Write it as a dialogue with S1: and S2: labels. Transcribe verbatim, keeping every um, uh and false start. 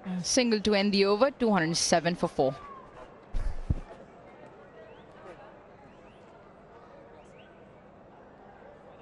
S1: Single to end the over, two hundred seven for four.